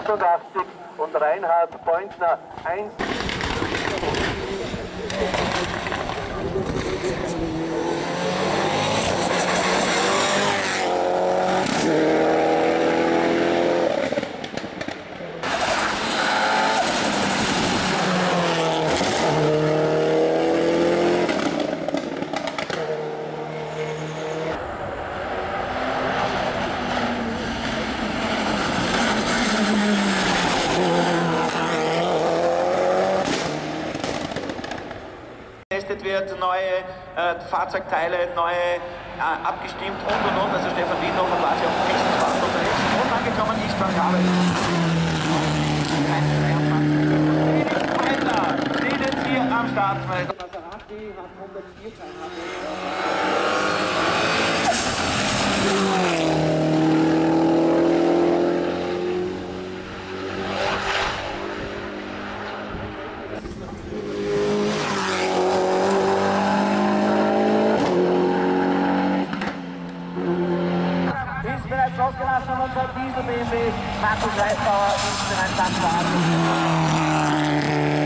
88 und Reinhard Pointner 1. Wird, neue Fahrzeugteile, neue abgestimmt und. Also Stefan Wiedenhofer war sich auf dem nächsten Spaß unterwegs und angekommen ist beim Kabel. Steht jetzt hier am Start. Maserati hat 104 losgelassen und unser Diesel BMW Markus Reisbauer ist in ein Sandbad.